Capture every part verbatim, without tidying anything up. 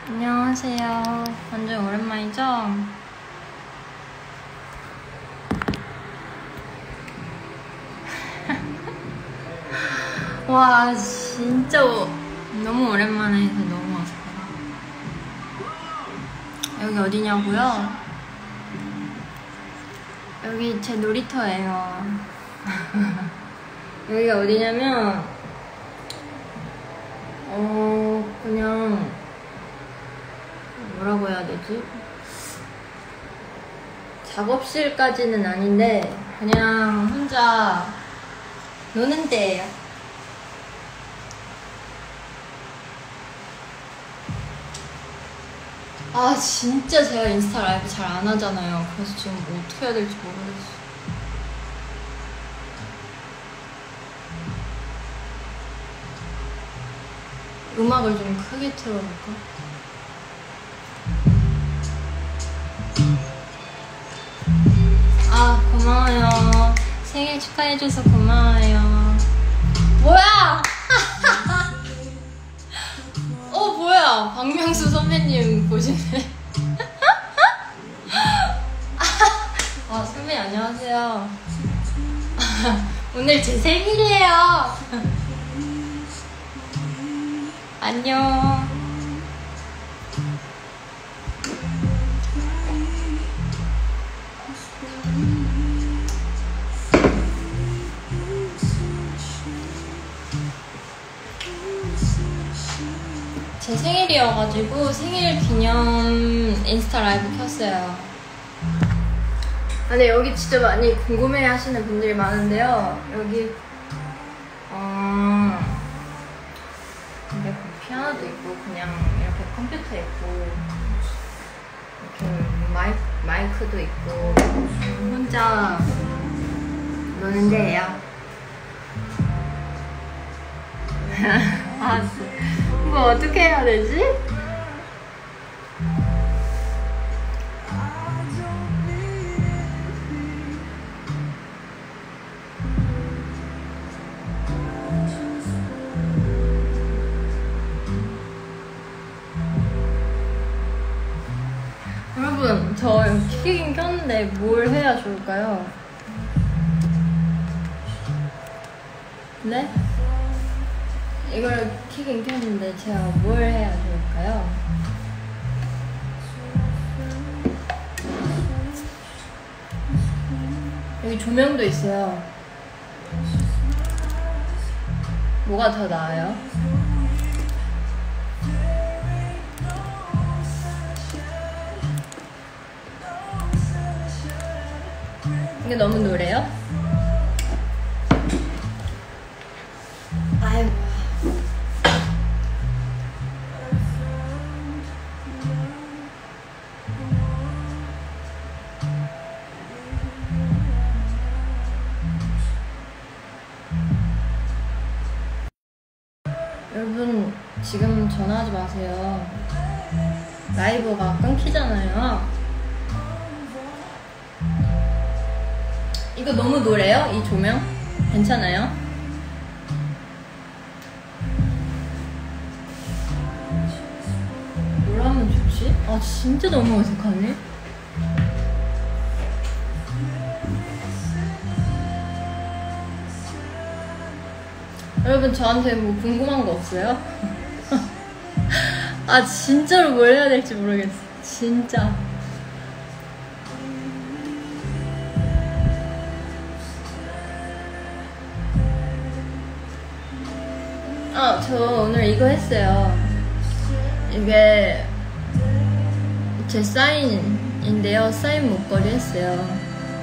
안녕하세요. 완전 오랜만이죠? 와, 진짜 너무 오랜만에 해서 너무 어색하다. 여기 어디냐고요? 여기 제 놀이터예요. 여기가 어디냐면 어 그냥 뭐라고 해야 되지? 작업실까지는 아닌데 그냥 혼자 노는 데예요. 아 진짜 제가 인스타 라이브 잘 안 하잖아요. 그래서 지금 뭐 어떻게 해야 될지 모르겠어. 음악을 좀 크게 틀어볼까? 아 고마워요. 생일 축하해줘서 고마워요. 뭐야? 어 뭐야? 박명수 선배님 보시네. 아 선배님 안녕하세요. 오늘 제 생일이에요. 안녕. 제 생일이어가지고 생일 기념 인스타 라이브 켰어요. 근데 여기 진짜 많이 궁금해 하시는 분들이 많은데요. 여기 어 이렇게 피아노도 있고 그냥 이렇게 컴퓨터 있고 이렇게 마이, 마이크도 있고 혼자 노는 데예요. 아, 이거 어떻게 해야 되지? 여러분, 저 키긴 켰는데 뭘 해야 좋을까요? 네? 이걸 키긴 켰는데 제가 뭘 해야 좋을까요? 여기 조명도 있어요. 뭐가 더 나아요? 이게 너무 노래요? 아유. 여러분 지금 전화하지 마세요. 라이브가 끊기잖아요. 이거 너무 노래요? 이 조명? 괜찮아요? 뭘 하면 좋지? 아 진짜 너무 어색하네. 여러분 저한테 뭐 궁금한 거 없어요? 아 진짜로 뭘 해야 될지 모르겠어. 진짜. 아, 저 오늘 이거 했어요. 이게 제 사인인데요. 사인 목걸이 했어요.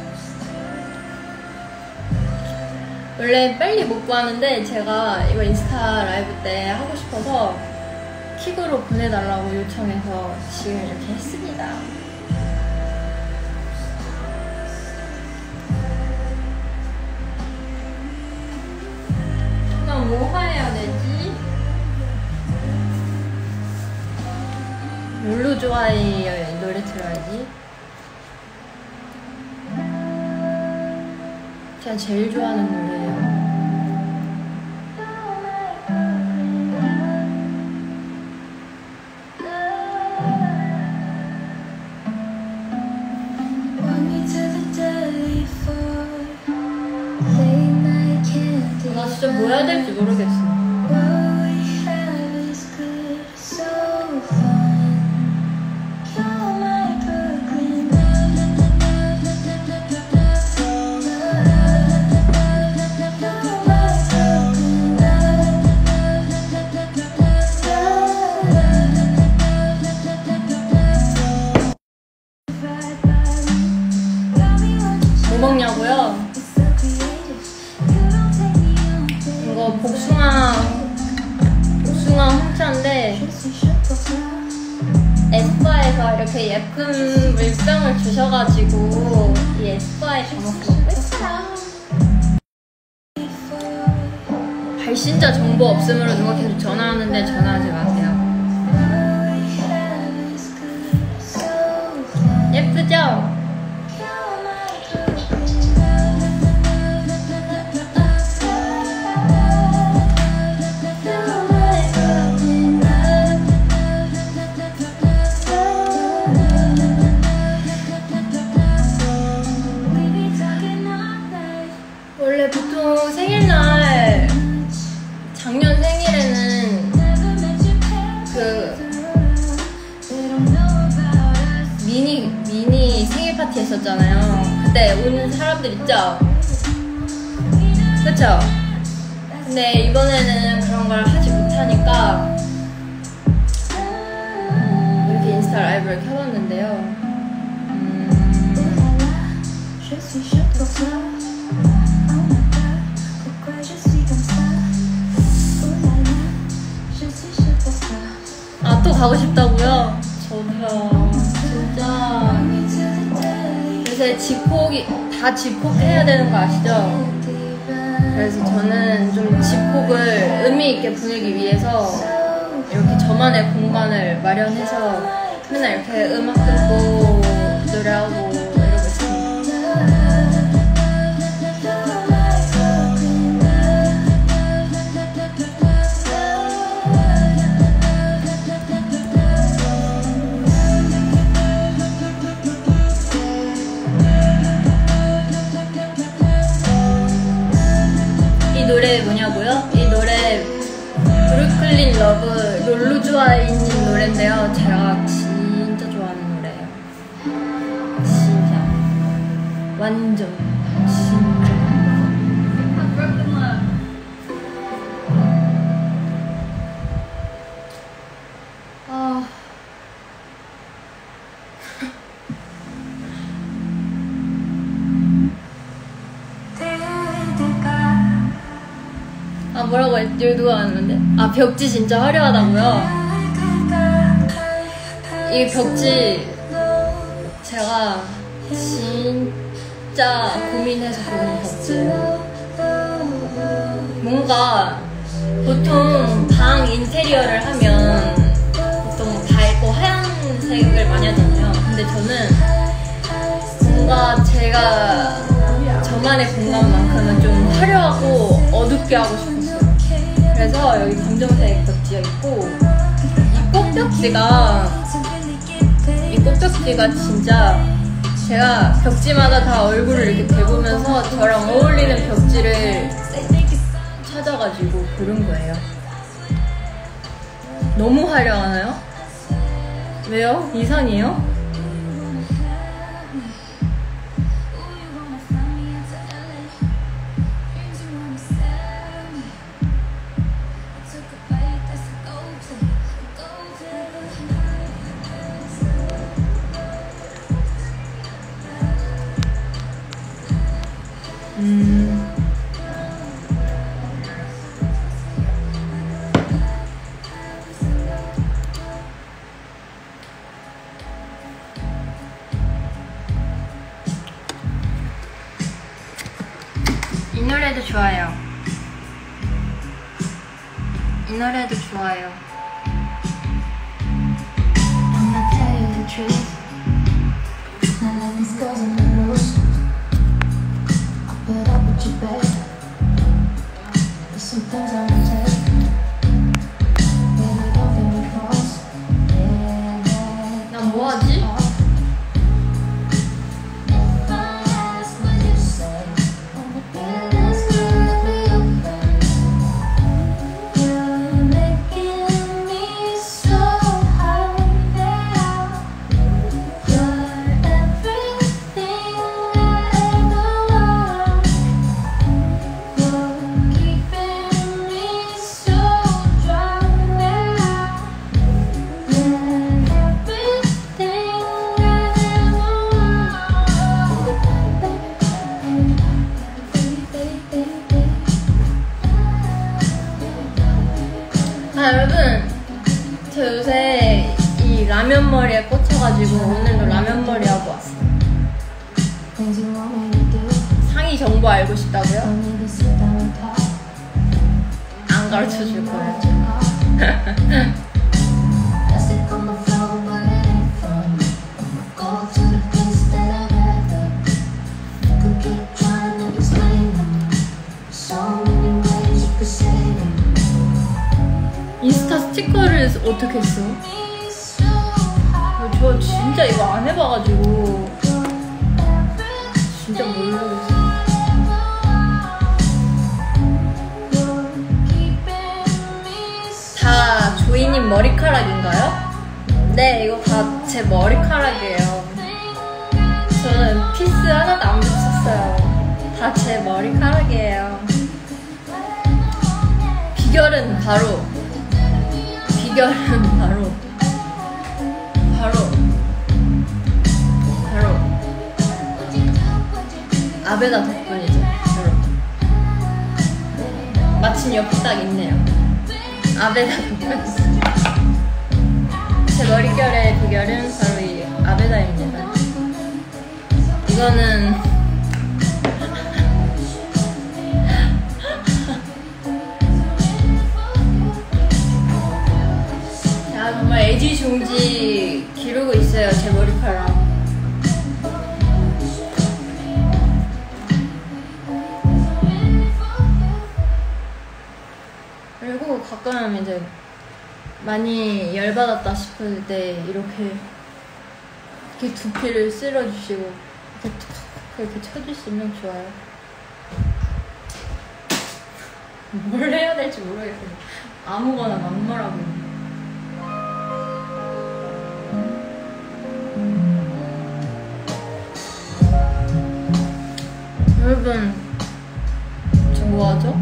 원래 빨리 못 구하는데 제가 이거 인스타 라이브 때 하고 싶어서 킥으로 보내달라고 요청해서 지금 이렇게 했습니다. 그럼 뭐 해야 되지? 뭘로 좋아해? 노래 들어야지. 제가 제일 좋아하는 노래예요. 모르겠어. 뭐 먹냐고요? 이거 복숭아 복숭아 홍차인데 에스파에서 이렇게 예쁜 물병을 주셔가지고 이 에스파에 담아서 먹고 있어요. 발신자 정보 없으므로 누가 계속 전화하는데 전화하지 마세요. 예쁘죠? 원래 보통 생일날 작년 생일에는 그 미니 미니 생일 파티 했었잖아요. 그때 오는 사람들 있죠? 그쵸? 근데 이번에는 그런 걸 하지 못하니까 이렇게 인스타 라이브를 켜봤는데요. 음... 아, 또 가고 싶다고요? 저도요. 진짜 요새 집콕이 다 집콕해야 되는 거 아시죠? 그래서 저는 좀 집콕을 의미 있게 보내기 위해서 이렇게 저만의 공간을 마련해서 맨날 이렇게 음악 듣고 노래하고 이러고 있습니다. 이 노래 뭐냐고요? 이 노래 브루클린 러브 롤루주아이님 노래인데요. 제가 진짜 좋아하는 노래예요. 진짜 완전 진짜. 아, 그렇구나. 아 아 뭐라고 했지? 누가 하는데? 아 벽지 진짜 화려하다고요? 이 벽지 제가 진짜 고민해서 고른 벽지예요. 뭔가 보통 방 인테리어를 하면 보통 밝고 하얀색을 많이 하잖아요. 근데 저는 뭔가 제가 저만의 공간만큼은 좀 화려하고 어둡게 하고 싶었어요. 그래서 여기 검정색 벽지가 있고 이 꽃벽지가 이 꽃벽지가 진짜 제가 벽지마다 다 얼굴을 이렇게 대보면서 저랑 어울리는 벽지를 찾아가지고 고른 거예요. 너무 화려하나요? 왜요? 이상해요? 음. 이 노래도 좋아요. 이 노래도 좋아요. I'ma tell you the truth. Now let this goes on the loose. I'll put up with you, babe. There's some things I won't take. Baby, don't get me cross. 나 뭐하지? 저 요새 이 라면 머리에 꽂혀가지고 오늘도 라면 머리 하고 왔어요. 상의 정보 알고 싶다고요? 안 가르쳐 줄 거예요. 인스타 스티커를 어떻게 써? 저 진짜 이거 안 해봐가지고 진짜 모르겠어요. 다 조이님 머리카락인가요? 네, 이거 다 제 머리카락이에요. 저는 피스 하나도 안 붙였어요. 다 제 머리카락이에요. 비결은 바로 비결은 바로 바로 바로 아베다 덕분이죠, 여러분. 마침 옆에 딱 있네요. 아베다 덕분이죠. 제 머릿결의 비결은 바로 이 아베다입니다. 이거는 야, 정말 애지중지 기르고 있어요, 제 머리카락. 그리고 가끔 이제 많이 열받았다 싶을 때 이렇게 이렇게 두피를 쓸어주시고 이렇게 툭 이렇게 쳐주시면 좋아요. 뭘 해야 될지 모르겠어요. 아무거나 막말하고 있는. 여러분, 저 뭐하죠?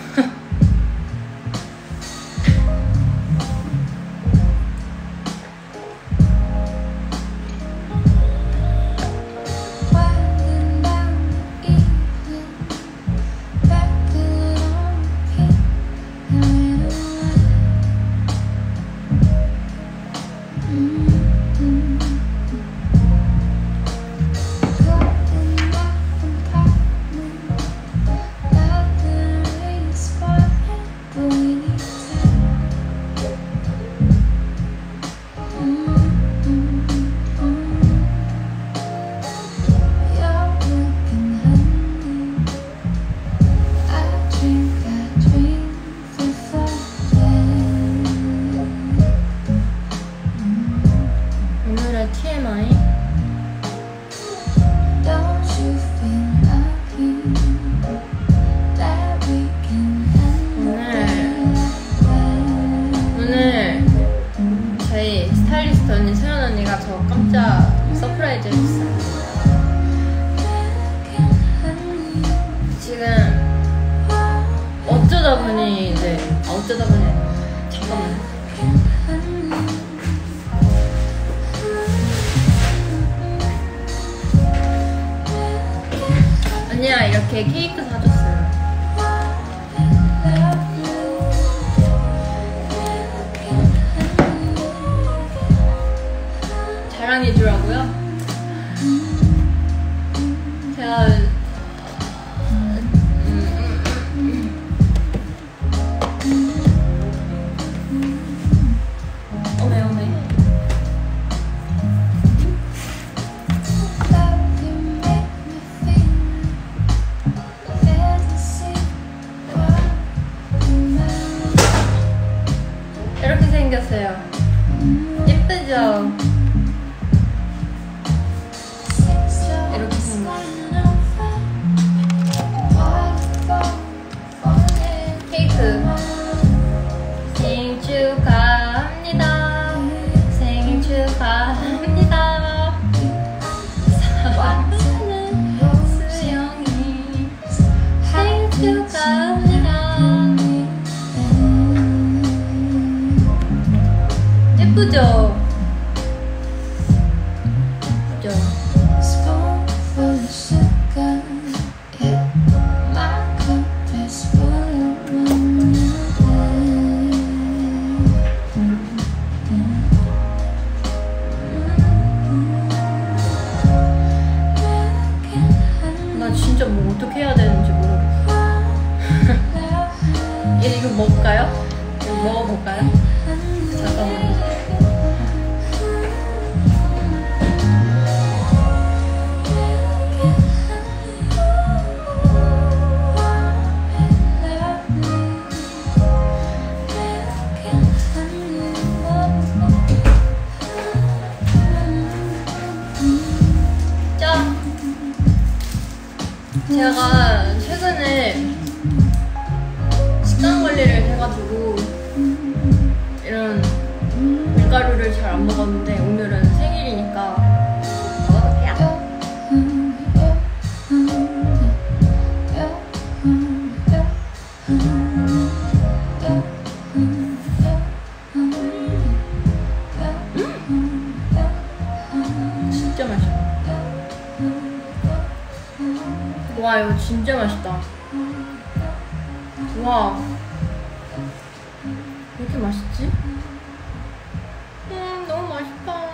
언니가 이렇게 케이크 사줬어요. 자랑해주라고요? 제가 오메 오메 이렇게 생겼어요. 예쁘죠? 이렇게 생겼어요. 케이크 생일 축하합니다. 생일 축하합니다. 사랑하는 수영이 생일 축하합니다. 예쁘죠? 예쁘죠? 잘 안 먹었는데 오늘은 생일이니까 먹어볼게요. 진짜 맛있어. 와, 이거 진짜 맛있다. 와, 왜 이렇게 맛있지? 음, 너무 맛있다.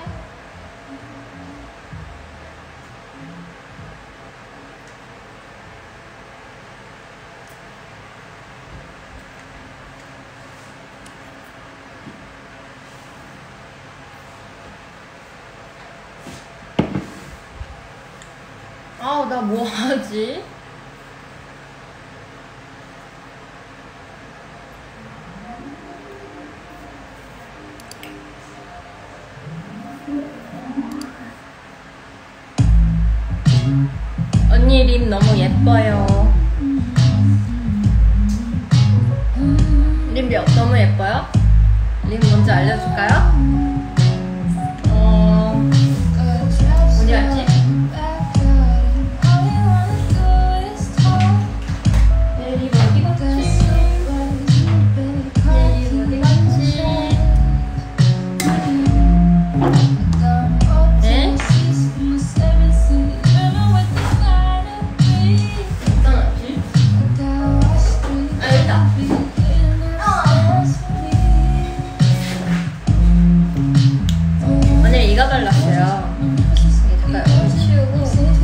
아우, 나 뭐 하지? 언니 립 너무 예뻐요. 립 너무 예뻐요? 립 뭔지 알려줄까요? 어... 어디 갔지? 내 립 어디 갔지? 내 립 어디 갔지? 네? 오늘 이거 발랐어요. 잠깐 치우고.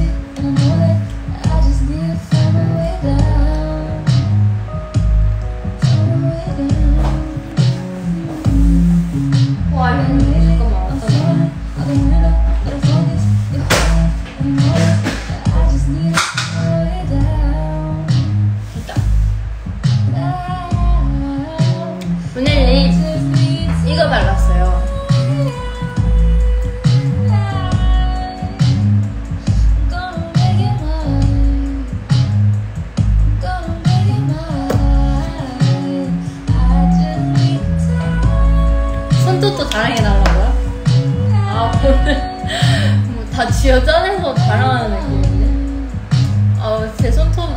와, 이거 잠깐만 어떠냐? 됐다. 오늘 립 이거 발랐어요. 손톱도 자랑해달라고요? 아, 오늘 뭐 다 쥐어 짜내서 자랑하는 느낌인데? 아, 제 손톱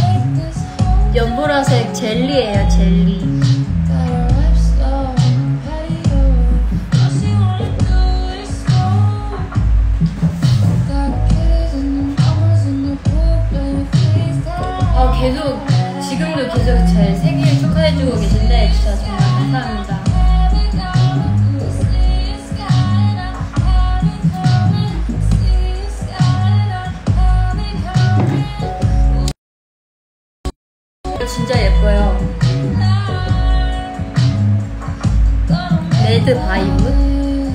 연보라색 젤리예요, 젤리. 아, 계속 지금도 계속 제 생일 축하해주고 계신데 진짜 정말 감사합니다. 진짜 예뻐요. 레드 바이브?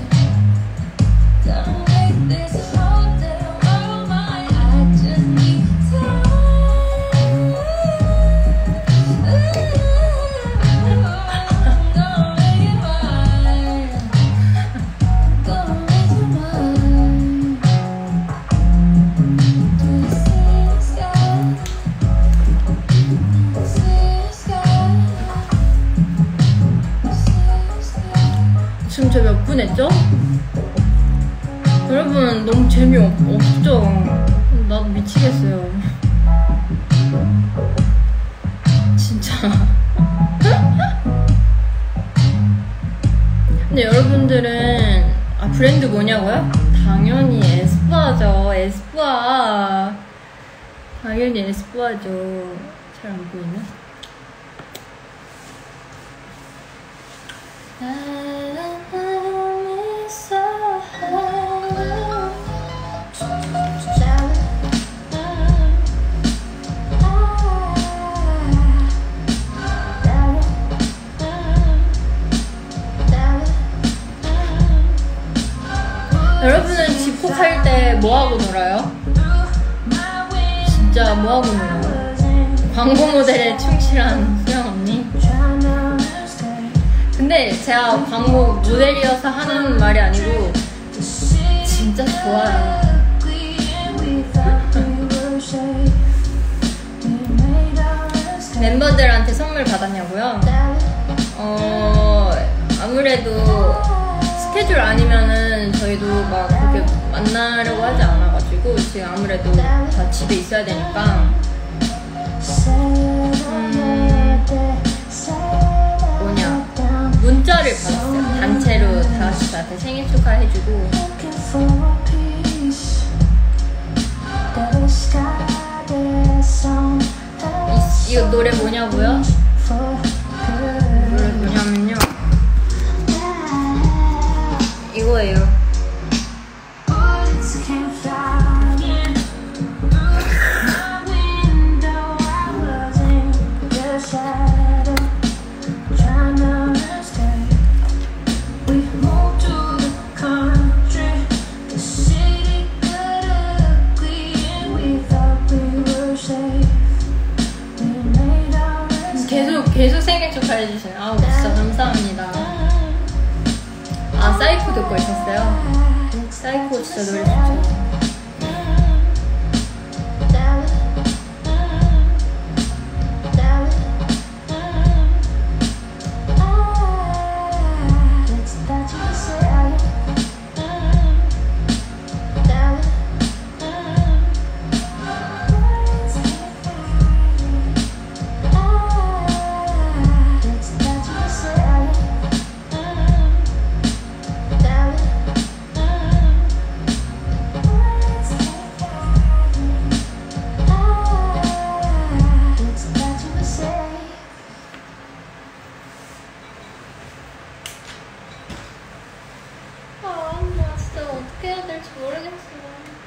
지금 저 몇 분 했죠? 여러분 너무 재미없죠? 나도 미치겠어요. 진짜. 근데 여러분들은 아 브랜드 뭐냐고요? 당연히 에스쁘아죠. 에스쁘아. 당연히 에스쁘아죠. 잘 안 보이네. 여러분은 집콕할 때 뭐하고 놀아요? 진짜 뭐하고 놀아요? 광고 모델에 충실한 수영 언니? 근데 제가 광고 모델이어서 하는 말이 아니고 진짜 좋아요. 멤버들한테 선물 받았냐고요? 어... 아무래도 스케줄 아니면은 저희도 막 그렇게 만나려고 하지 않아가지고 지금 아무래도 다 집에 있어야 되니까 음, 뭐냐 문자를 받았어요. 단체로 다 같이 저한테 생일 축하해주고 이, 이거 노래 뭐냐고요? 노래 뭐냐면요 이거예요. 계속 계속 생일 축하해주시네요. 아우 진짜 감사합니다. 아 사이코 듣고 있었어요. 사이코 진짜 노래 좋죠. 어떻게 해야 될지 모르겠어요.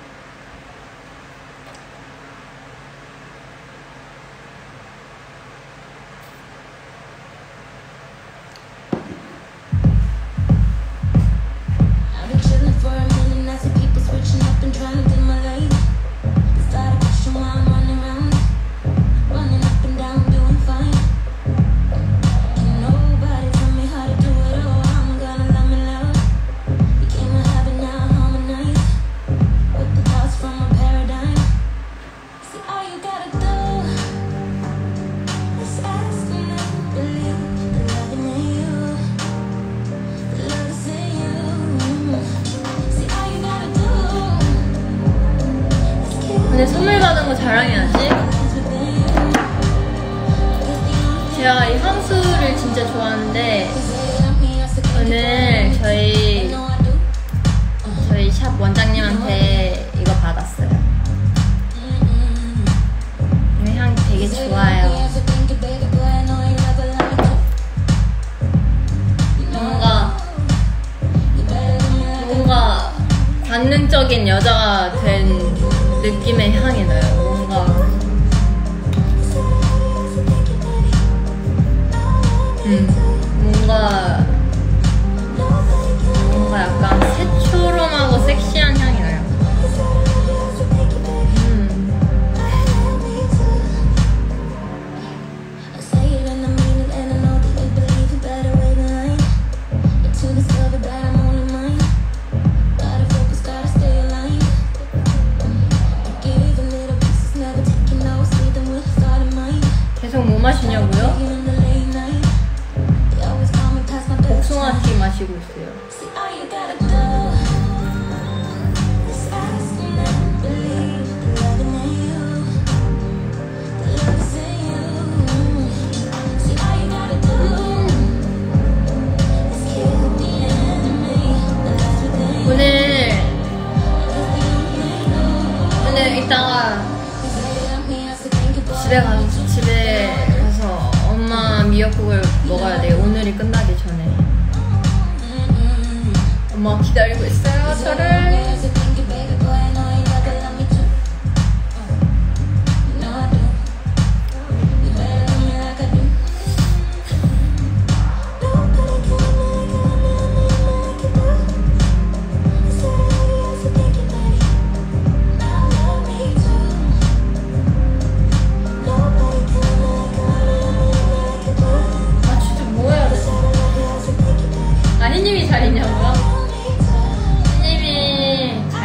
근데 선물 받은 거 자랑해야지. 제가 이 향수를 진짜 좋아하는데 오늘 저희 저희 샵 원장님한테 이거 받았어요. 이 향 되게 좋아요. 뭔가 뭔가 관능적인 여자가 된 느낌의 향이 나요. 뭔가 음 뭔가 뭔가 약간 새초롬하고 섹시한 향이 나요. 음. 계속 뭐 마시냐고요? 복숭아티 마시고 있어요. 오늘 오늘 이따가 집에 가서 집에 가서 엄마 미역국을 먹어야 돼요. 오늘이 끝나기 전에. 엄마 기다리고 있어요. 저를. 아, 혜님이 잘 있냐고요? 혜님이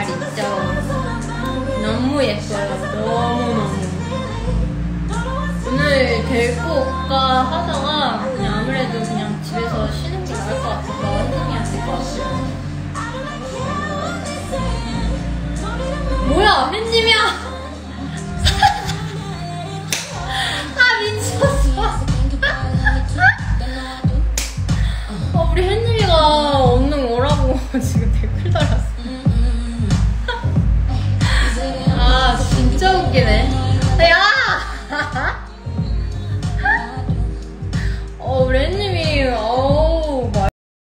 햇님이야. 아 미쳤어. 어, 우리 햇님이가 없는 오라고 지금 댓글 달았어. 아 진짜 웃기네. 야. 어 우리 햇님이 어우 말.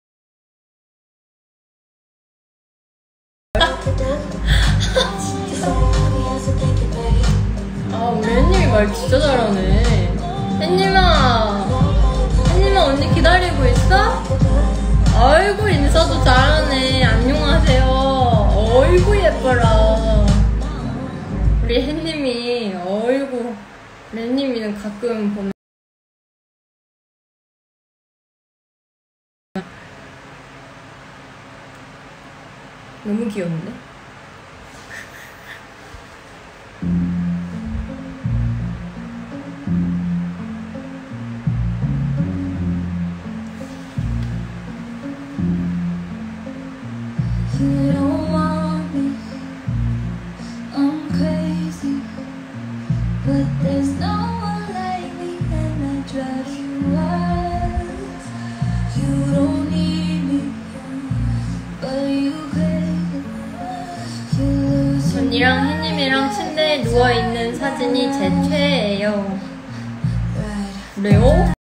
아 우리 햇님이 말 진짜 잘하네. 햇님아, 햇님아 언니 기다리고 있어? 아이고 인사도 잘하네. 안녕하세요. 어이구 예뻐라. 우리 햇님이 어이구. 우리 햇님이는 가끔 보면 너무 귀여운데? You don't want me, I'm crazy, but there's no one like me and I drive you wild. You don't need me, but you crazy. You lose your 언니랑 햇님이랑 침대에 누워있는 사진이 제 최애예요. 그래요?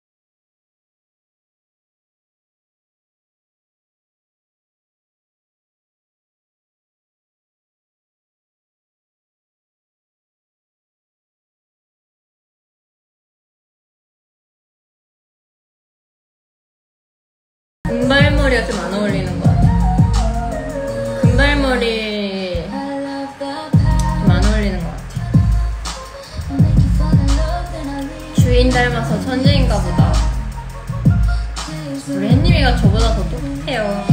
금발머리가 좀 안 어울리는 것 같아. 금발머리 좀 안 어울리는 것 같아. 주인 닮아서 천재인가 보다. 우리 햇님이가 저보다 더 똑똑해요.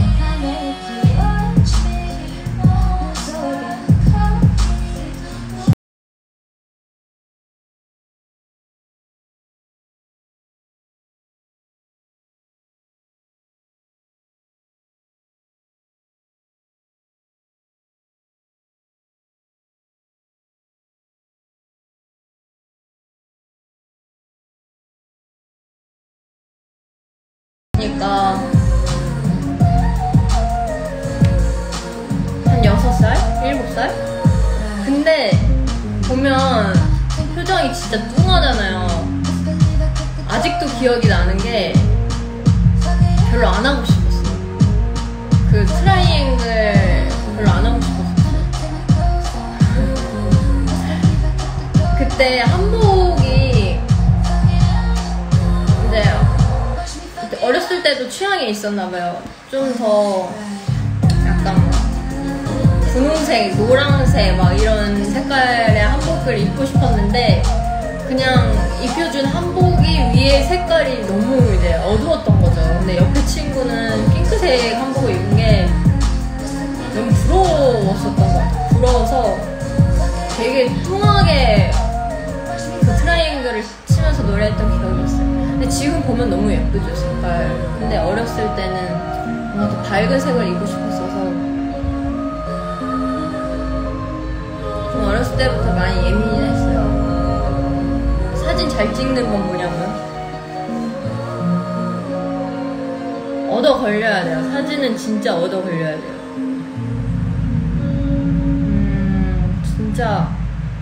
그러니까 한 여섯 살? 일곱 살? 근데 보면 표정이 진짜 뚱하잖아요. 아직도 기억이 나는 게 별로 안 하고 싶었어. 그 트라이앵글 별로 안 하고 싶었어. 그때 한복이 이제 어렸을 때도 취향이 있었나봐요. 좀 더 약간 분홍색, 노란색 막 이런 색깔의 한복을 입고 싶었는데 그냥 입혀준 한복이 위에 색깔이 너무 이제 어두웠던 거죠. 근데 옆에 친구는 핑크색 한복을 입은 게 너무 부러웠었던 것 같아요. 부러워서 되게 뚱하게 그 트라이앵글을 치면서 노래했던 기억이 있어요. 근데 지금 보면 너무 예쁘죠, 색깔. 근데 어렸을 때는 뭔가 더 밝은 색을 입고 싶었어서 좀 어렸을 때부터 많이 예민했어요. 사진 잘 찍는 건 뭐냐면 얻어 걸려야 돼요. 사진은 진짜 얻어 걸려야 돼요. 음, 진짜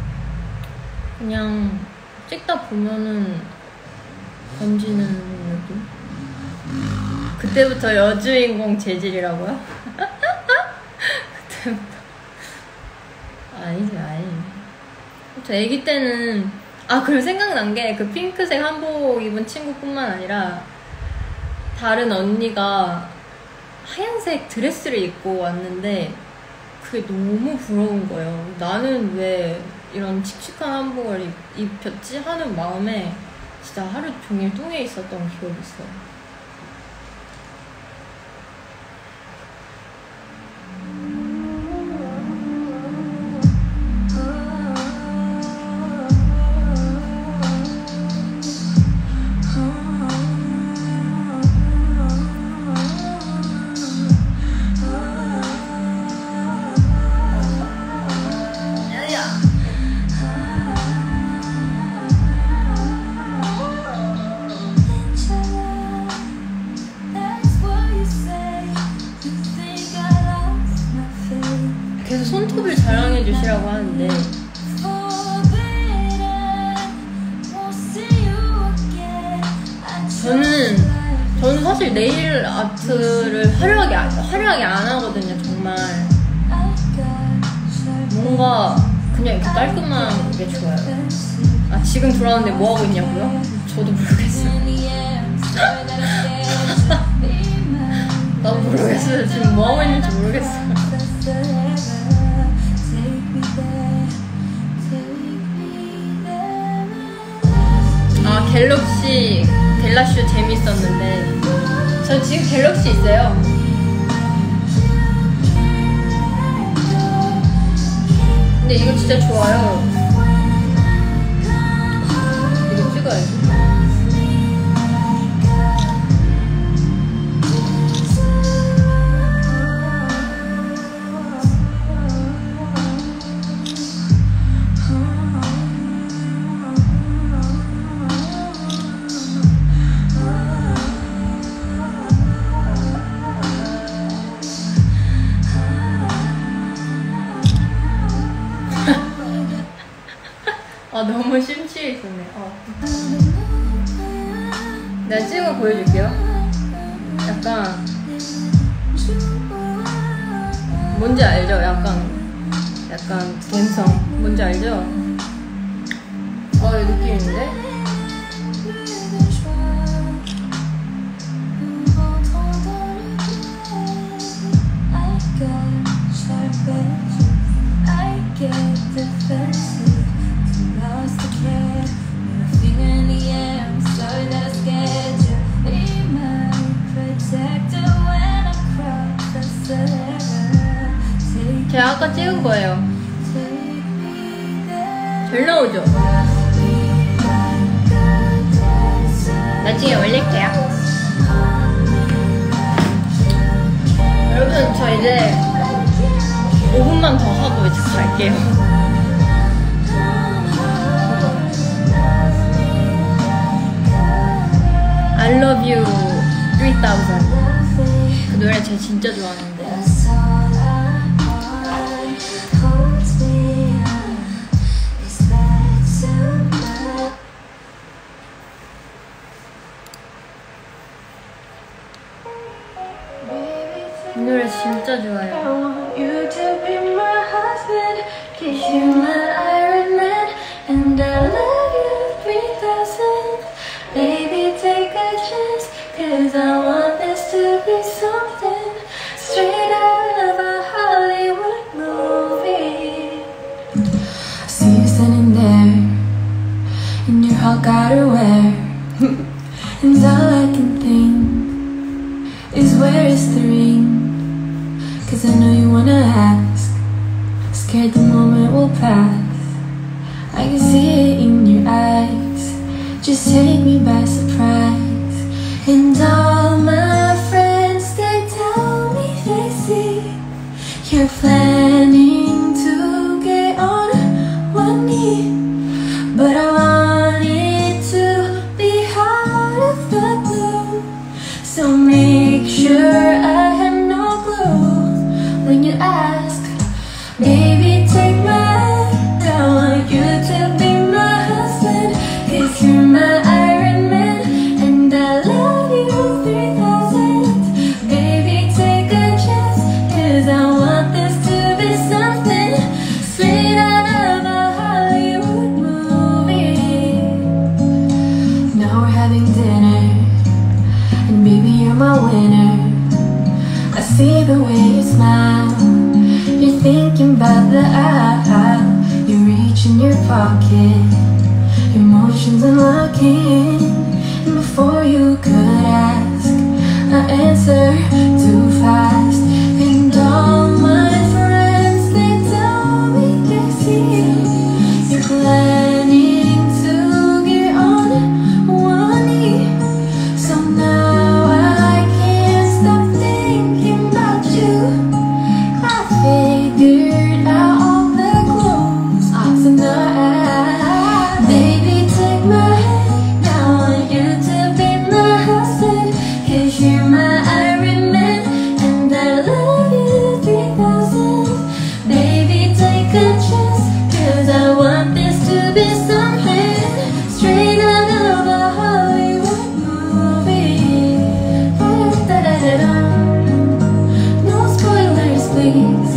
그냥 찍다 보면은 던지는 느낌? 그때부터 여주인공 재질이라고요? 그때부터 아니지 아니지. 저 애기 때는 아 그리고 생각난 게 그 핑크색 한복 입은 친구뿐만 아니라 다른 언니가 하얀색 드레스를 입고 왔는데 그게 너무 부러운 거예요. 나는 왜 이런 칙칙한 한복을 입, 입혔지? 하는 마음에 진짜 하루 종일 뚱해 있었던 기억이 있어요. 야야. 손톱을 자랑해 주시라고 하는데 저는 저는 사실 네일 아트를 화려하게 화려하게 안 하거든요. 정말 뭔가 그냥 이렇게 깔끔한 게 좋아요. 아 지금 돌아왔는데 뭐 하고 있냐고요? 저도 모르겠어요. 나도 모르겠어요. 지금 뭐 하고 있는지 모르겠어요. 아 갤럭시 갤라쇼 재밌었는데 전 지금 갤럭시 있어요. 근데 이거 진짜 좋아요. 이거 찍어야지. 아 너무 심취해 있었네. 어. 내가 찍어 보여줄게요. 약간 뭔지 알죠? 약간 약간 갬성 뭔지 알죠? 어 이 느낌인데? 제가 아까 찍은 거예요. 잘 나오죠? 나중에 올릴게요. 여러분 저 이제 오 분만 더 하고 이제 갈게요. I love you three thousand 그 노래 제가 진짜 좋아하는데 이 노래 진짜 좋아요. Cause I want this to be something straight out of a Hollywood movie. I see you standing there in your hot outerwear, and all I can think is where is the ring? Cause I know you wanna ask, scared the moment will pass. I can see it in your eyes, just take me by surprise. And all my friends, they tell me they see you're planning to get on one knee. But I want it to be out of the blue, so make sure I have no clue when you ask. Baby, take my hand, I want you to be my husband, cause you're my Iron Man, and I love see the way you smile, you're thinking about the aisle, you reach in your pocket, emotions unlocking, and before you could ask, I answer too fast. And all my friends, they tell me they see you're planning to get on one knee, so now I can't stop thinking about you. I figured out all the clues tonight. Baby, take my hand, I want you to be my husband, cause you're my Iron Man, and I love please.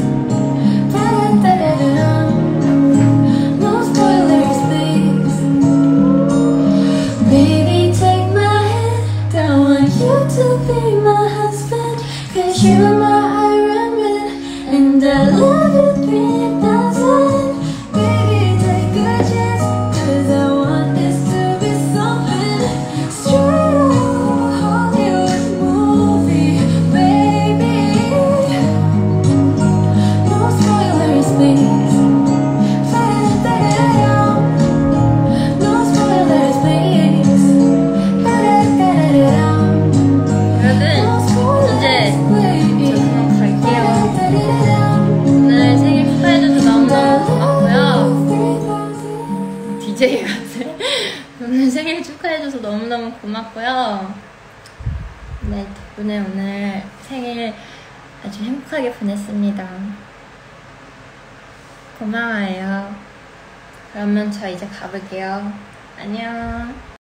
No spoilers, please. Baby, take my hand. Don't want you to be my husband, 'cause you're my Iron Man, and I love you three thousand. Baby, take a chance, 'cause I want this to be something straight out of a Hollywood movie, baby. No spoilers, please. No spoilers, please. 여러분, 이제 저 그만 갈게요. 오늘 생일 축하해줘서 너무너무 고맙고요. 디제이 같아. 오늘 생일 축하해줘서 너무너무 고맙고요. 네, 덕분에 오늘 생일 아주 행복하게 보냈습니다. 고마워요. 그러면 저 이제 가볼게요. 안녕.